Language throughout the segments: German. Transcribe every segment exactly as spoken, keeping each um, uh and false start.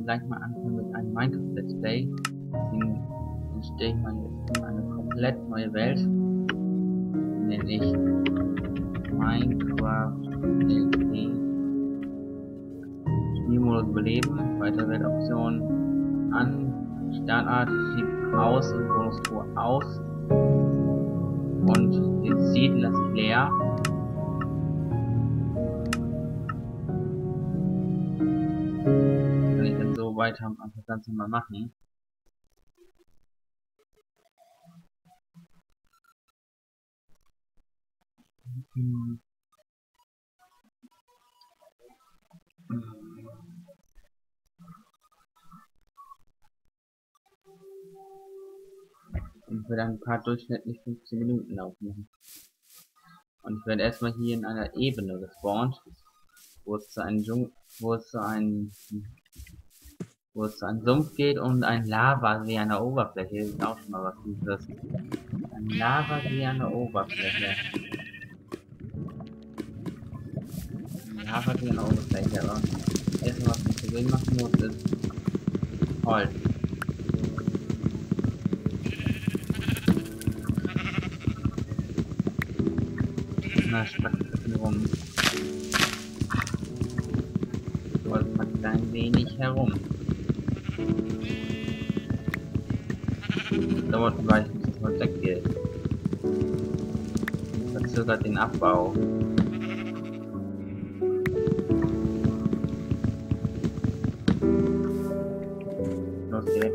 gleich mal anfangen mit einem Minecraft Let's Play. Deswegen entstehe ich mal jetzt eine komplett neue Welt. Nenne ich Minecraft L P. Spielmodus überleben, weitere Weltoptionen an, Startart sieht aus und Bonustor aus. Und den Seed lasse ich leer. Kann ich dann so weiter einfach das Ganze mal machen. Hm. Ich werde ein paar durchschnittlich fünfzehn Minuten aufnehmen. Und ich werde erstmal hier in einer Ebene gespawnt, wo es zu einem Dschungel, wo es zu einem, wo es zu einem Sumpf geht und ein Lavasee an der Oberfläche. Das ist auch schon mal was Gutes. Ein Lavasee an der Oberfläche. Ein Lavasee an der Oberfläche, aber erstmal was ich zu sehen machen muss, ist Holz. Na, spackt ein bisschen rum. Holz packt ein wenig herum. Dauert ein Weilchen, bis das Holz weggeht. Verzögert den Abbau. Los geht's.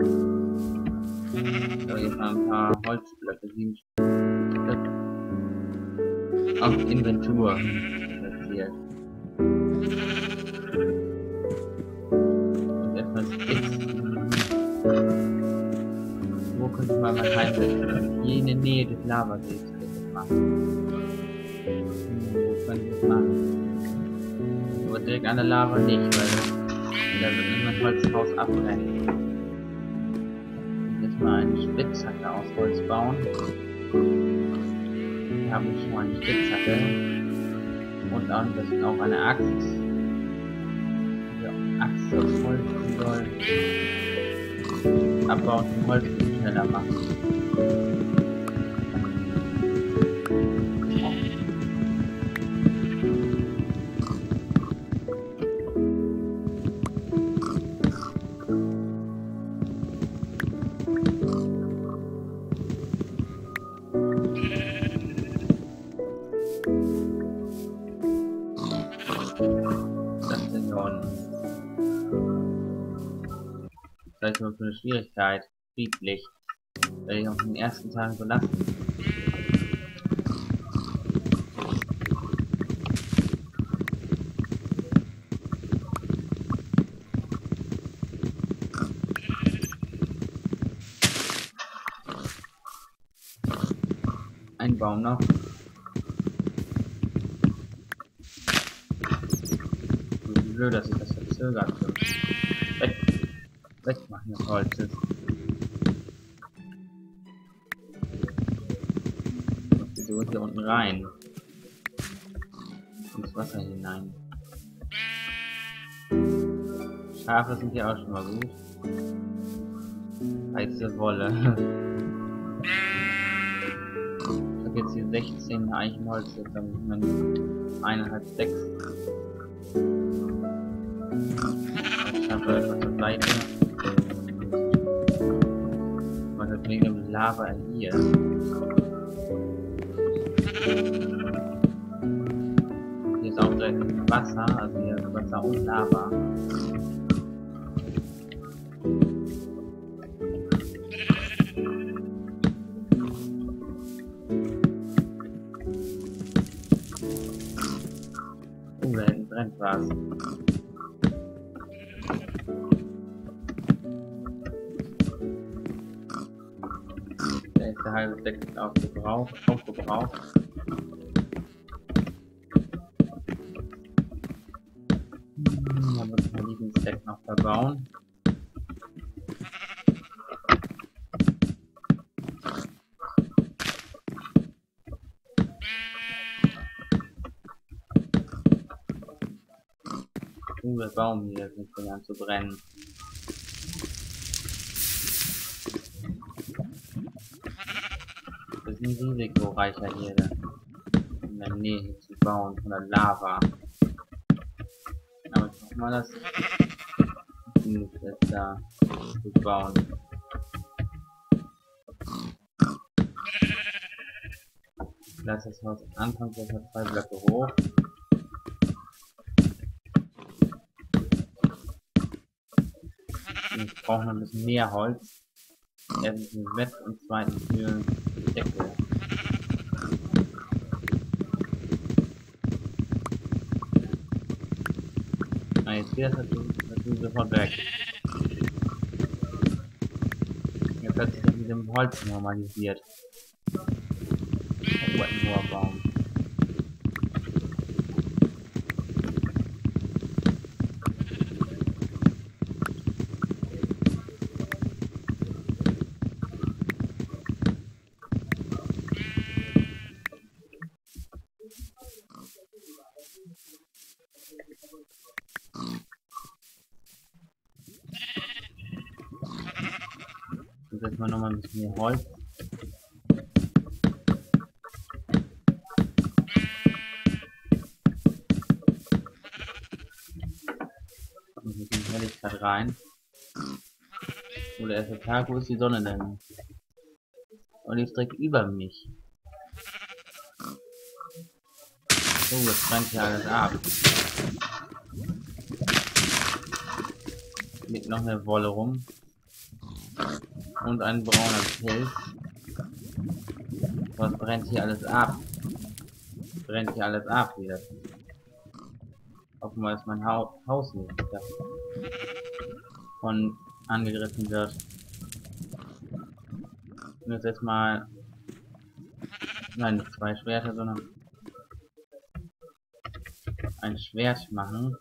So, jetzt mal ein paar Holzblöcke, sieben Stück. Auf Inventur platziert. Und erstmal Sticks. Wo könnte man mal reinsetzen? Hier in der Nähe des Lavasees könnte ich das machen. Wo könnte ich das machen? Aber direkt an der Lava nicht, weil da wird mein Holzhaus abbrennen. Und jetzt mal eine Spitzhacke aus Holz bauen. Wir haben schon mal eine Spitzhacke. Und auch, das ist auch eine Axt. Diese Axt aus Holz soll Abbau und Holz schneller machen. Das sind hier unten. Vielleicht nur für eine Schwierigkeit. Friedlich. Werde ich auf den ersten Tagen belassen. Ein Baum noch. Wie blöd, dass ich das verzögert bin. Weg. Wegmachen des Holzes. So hier unten rein. Ins Wasser hinein. Schafe sind hier auch schon mal gut. Heiße Wolle. Ich habe jetzt hier sechzehn Eichenholz, jetzt habe ich meine eineinhalb Stacks. Ich schaffe etwas zur Seite. Was ist wegen dem Lava hier? Hier ist auch direkt Wasser, also hier ist Wasser und Lava. Oh, da hinten brennt was. Da ist der halbe Deck aufgebraucht, aufgebraucht. Hm, dann muss man diesen Stack noch verbauen. Uh, der Baum hier fängt an zu brennen. Das ist ein risikoreicher hier in der Nähe zu bauen von der Lava. Aber ich hoffe mal, dass genug ist da zu bauen. Lass das Haus anfangs etwa zwei Blöcke hoch. Ich brauche noch ein bisschen mehr Holz. Erstens für das Bett und zweitens für die Decke. Ah, jetzt geht das natürlich sofort weg. Jetzt hat sich das mit dem Holz normalisiert. Oh, ein hoher Baum. Jetzt setzen wir nochmal ein bisschen mehr Holz. Und mit die Helligkeit rein. Oder erst der Tag, wo ist die Sonne denn? Und die ist direkt über mich. So, jetzt brennt hier alles ab. Liegt noch eine Wolle rum. Und ein brauner Pilz. Was brennt hier alles ab? Brennt hier alles ab wieder. Offenbar ist mein ha Haus nicht davon angegriffen wird. Ich muss jetzt mal, nein, nicht zwei Schwerter, sondern ein Schwert machen.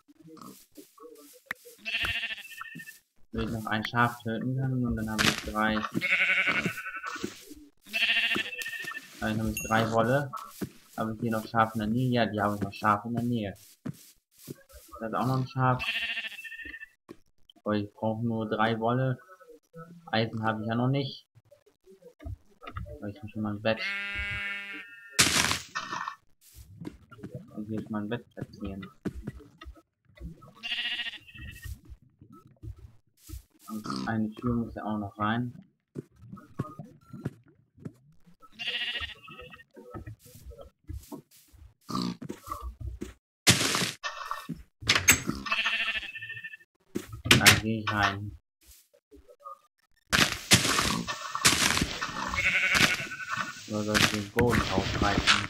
Will ich noch ein Schaf töten kann und dann habe ich drei. Dann habe ich drei Wolle. Habe ich hier noch Schaf in der Nähe? Ja, die habe ich noch Schaf in der Nähe. Da ist auch noch ein Schaf. Aber ich brauche nur drei Wolle. Eisen habe ich ja noch nicht. Aber ich muss schon mal ein Bett. Und hier ist mein Bett platzieren. Und eine Tür muss ja auch noch rein. Dann gehe ich rein. So soll ich den Boden aufreißen.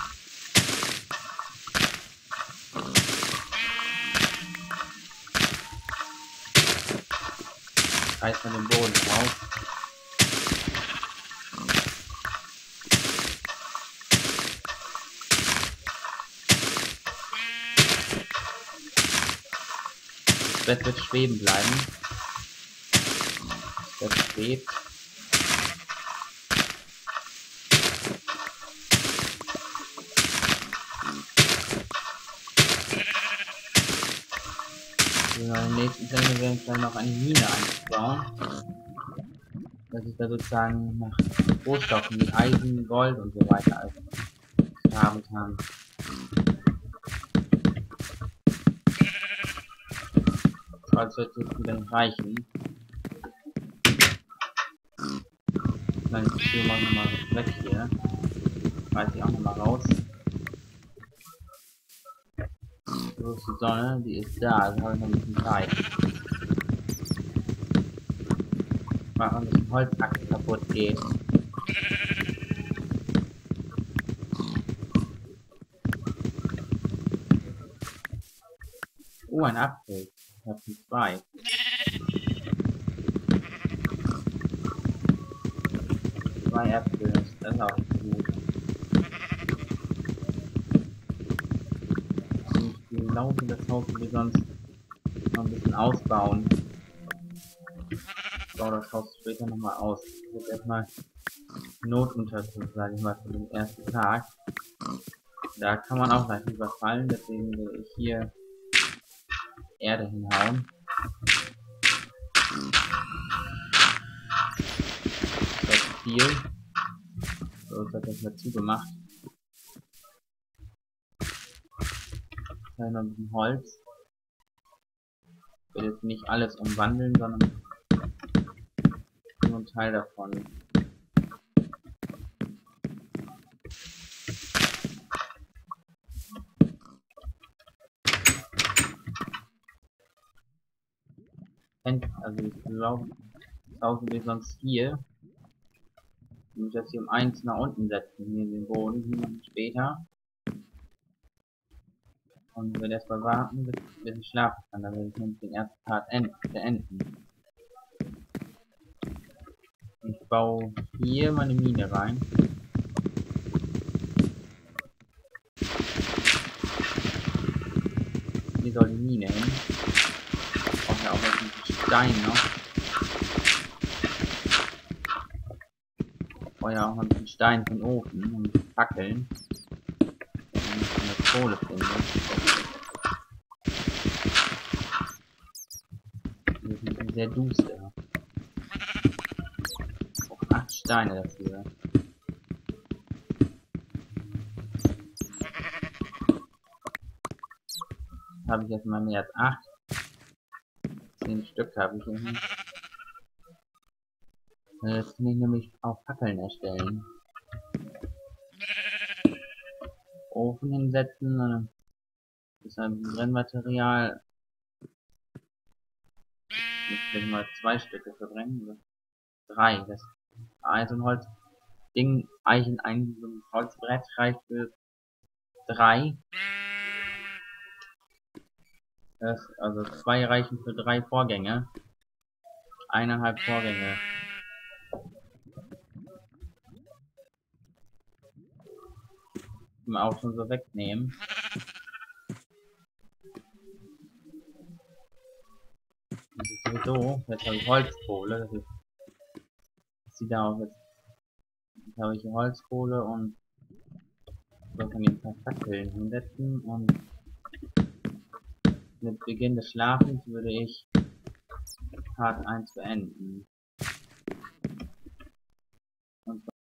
Reiß mal den Boden raus. Das Bett wird schweben bleiben. Das Bett schwebt. In der nächsten Sendung werden wir dann noch eine Mine einbauen. Dass ich da sozusagen nach Rohstoffen wie Eisen, Gold und so weiter haben kann. Aber das wird jetzt wieder nicht reichen. Dann die Tür machen wir mal weg hier. Reiß ich auch nochmal raus. Wo ist die Sonne? Die ist da, also habe ich noch ein bisschen Zeit. Machen, dass die Holzachse kaputt geht. Oh, ein Apfel. Ich habe zwei. Zwei Äpfel, das ist auch gut. Ich glaube, das Haus will sonst noch ein bisschen ausbauen. Ich baue das Haus später nochmal aus. Jetzt erstmal Notunterkunft, sage ich mal, für den ersten Tag. Da kann man auch gleich überfallen, deswegen will ich hier Erde hinhauen. Das ist viel. So, das hat das mal zugemacht. Noch ein bisschen Holz. Ich will jetzt nicht alles umwandeln, sondern nur ein Teil davon. Also ich glaube, brauchen wir sonst hier. Ich muss jetzt hier um eins nach unten setzen, hier in den Boden, hier später. Und wir erst mal warten, bis, bis ich schlafen kann, dann werde ich nämlich den ersten Part beenden. Ich baue hier meine Mine rein. Hier soll die Mine hin. Ich brauche ja auch ein bisschen Stein noch. Ich brauche ja auch ein bisschen Stein für den Ofen und Fackeln. Wenn ich eine Kohle finde. Hier ist ein sehr duster. Ich brauche acht Steine dafür. Habe ich jetzt mal mehr als acht. zehn Stück habe ich hier. Jetzt kann ich nämlich auch Fackeln erstellen. Ofen hinsetzen, dann ist ein Brennmaterial. Ich will mal zwei Stücke verbrennen. Drei. Das ein so ein Holzding, Eichen, ein so ein Holzbrett reicht für drei. Das, also zwei reichen für drei Vorgänge. Eineinhalb Vorgänge. Auch schon so wegnehmen. Das ist sowieso, jetzt habe ich Holzkohle, das ist, das sieht da aus, jetzt, jetzt habe ich hier Holzkohle und so kann ich ein paar Fackeln hinsetzen und mit Beginn des Schlafens würde ich Part eins beenden. Und